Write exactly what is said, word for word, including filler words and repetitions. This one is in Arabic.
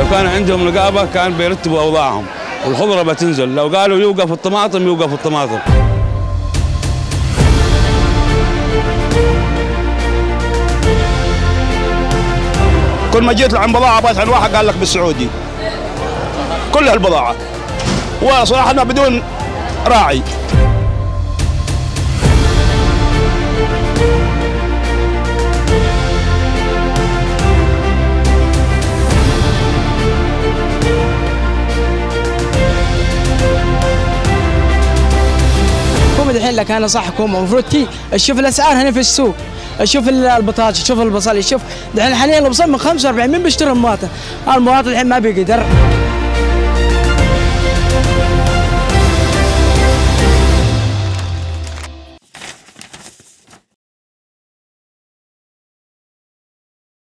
كان عندهم نقابة كان بيرتبوا أوضاعهم، الخضرة بتنزل، لو قالوا يوقف الطماطم يوقف الطماطم. كل ما جيت عن بضاعة بس عن واحد قال لك بالسعودي كل البضاعة، وصراحة بدون راعي. حكومة الحين لك أنا صح حكومة المفروض تي تشوف الأسعار هنا في السوق، شوف البطاطس، شوف البصل، شوف الحين حاليا البصل من خمسة وأربعين، مين بيشتري المواطن؟ المواطن الحين ما بيقدر.